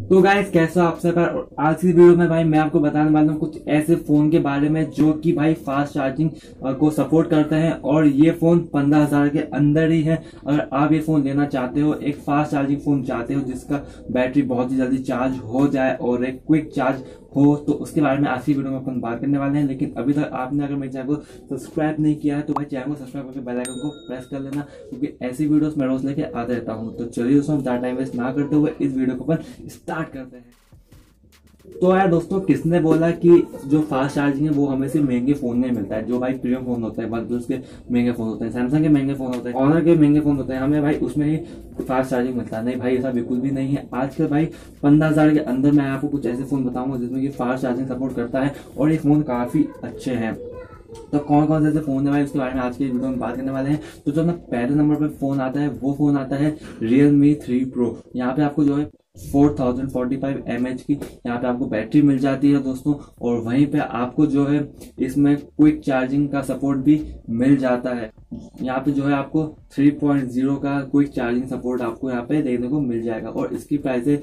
तो गाइस कैसा आप सब यार। आज की वीडियो में भाई मैं आपको बताने वाला हूँ कुछ ऐसे फोन के बारे में जो कि भाई फास्ट चार्जिंग को सपोर्ट करते हैं और ये फोन 15,000 के अंदर ही है। अगर आप ये फोन लेना चाहते हो, एक फास्ट चार्जिंग फोन चाहते हो जिसका बैटरी बहुत ही जल्दी चार्ज हो जाए और एक क्विक चार्ज हो, तो उसके बारे में आज की वीडियो में अपन बात करने वाले हैं। लेकिन अभी तक आपने अगर मेरे चैनल को सब्सक्राइब नहीं किया है तो भाई चैनल को सब्सक्राइब करके बेल आइकन को प्रेस कर लेना, क्योंकि ऐसी वीडियोस मैं रोज लेके आता रहता हूँ। तो चलिए दोस्तों, ज्यादा टाइम वेस्ट ना करते हुए इस वीडियो को अपन स्टार्ट करते हैं। तो यार दोस्तों, किसने बोला कि जो फास्ट चार्जिंग है वो हमें सिर्फ महंगे फोन में मिलता है। जो भाई प्रीमियम फोन होता है, वन प्लस के महंगे फोन होते हैं, सैमसंग के महंगे फोन होते हैं, ऑनर के महंगे फोन होते हैं, हमें भाई उसमें ही फास्ट चार्जिंग मिलता है। नहीं भाई, ऐसा बिल्कुल भी नहीं है। आजकल भाई 15,000 के अंदर मैं आपको कुछ ऐसे फोन बताऊंगा जिसमें कि फास्ट चार्जिंग सपोर्ट करता है और ये फोन काफी अच्छे हैं। तो कौन कौन से ऐसे फोन है भाई, उसके बारे में आज के वीडियो में बात करने वाले हैं। तो जो अपना पहले नंबर पर फोन आता है वो फोन आता है Realme 3 Pro। यहाँ पे आपको जो है 4045 mAh की यहाँ पे आपको बैटरी मिल जाती है दोस्तों, और वहीं पे आपको जो है इसमें क्विक चार्जिंग का सपोर्ट भी मिल जाता है। यहाँ पे जो है आपको 3.0 का क्विक चार्जिंग सपोर्ट आपको यहाँ पे देखने को मिल जाएगा और इसकी प्राइस है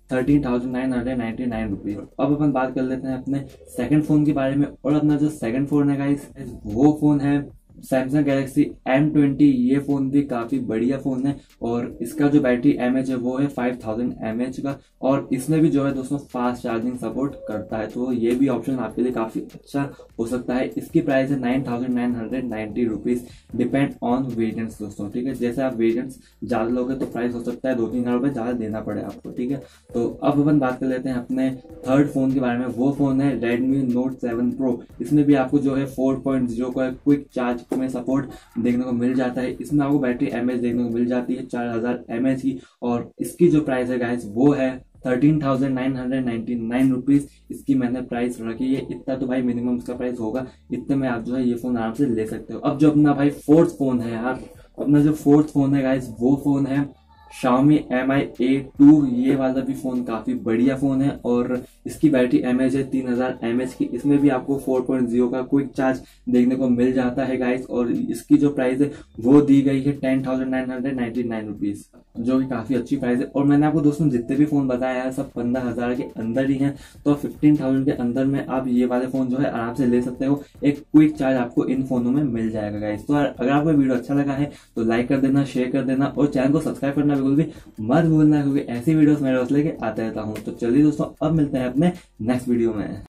13,999 रुपीज। अब अपन बात कर लेते हैं अपने सेकंड फोन के बारे में। और अपना जो सेकंड फोन है गाइस, वो फोन है सैमसंग गैलेक्सी M20। ये फोन भी काफी बढ़िया फोन है और इसका जो बैटरी mAh है वो है 5000 mAh का, और इसमें भी जो है दोस्तों फास्ट चार्जिंग सपोर्ट करता है। तो ये भी ऑप्शन आपके लिए काफी अच्छा हो सकता है। इसकी प्राइस है 9,990 रुपीज, डिपेंड ऑन वेरिएंट्स दोस्तों। ठीक है, जैसे आप वेरिएंट्स ज्यादा लोगे तो प्राइस हो सकता है 2-3 हजार रुपए ज्यादा देना पड़े आपको। ठीक है, तो अब अपन बात कर लेते हैं अपने थर्ड फोन के बारे में। वो फोन है Redmi Note 7 Pro। इसमें भी आपको जो है 4.0 का क्विक चार्ज में सपोर्ट देखने को मिल जाता है। इसमें आपको बैटरी mAh देखने को मिल जाती है 4000 mAh की, और इसकी जो प्राइस है गाइस वो है 13,999 रुपीज। इसकी मैंने प्राइस रखी है। इतना तो भाई मिनिमम इसका प्राइस होगा, इतने में आप जो है ये फोन आराम से ले सकते हो। अब जो अपना भाई फोर्थ फोन है यार, अपना जो फोर्थ फोन है गाइस वो फोन है Xiaomi Mi A2। ये वाला भी फोन काफी बढ़िया फोन है और इसकी बैटरी mAh है 3000 mAh की। इसमें भी आपको 4.0 का क्विक चार्ज देखने को मिल जाता है गाइस, और इसकी जो प्राइस है वो दी गई है 10,999 रुपीज, जो कि काफी अच्छी प्राइस है। और मैंने आपको दोस्तों जितने भी फोन बताया है सब 15,000 के अंदर ही हैं, तो 15,000 के अंदर में आप ये वाले फोन जो है आराम से ले सकते हो। एक क्विक चार्ज आपको इन फोनों में मिल जाएगा गाइस। तो अगर आपको वीडियो अच्छा लगा है तो लाइक कर देना, शेयर कर देना और चैनल को सब्सक्राइब करना बिल्कुल भी मत भूलना, क्योंकि ऐसी वीडियोस मेरे पास लेके आता रहता हूँ। तो चलिए दोस्तों, अब मिलते हैं अपने नेक्स्ट वीडियो में।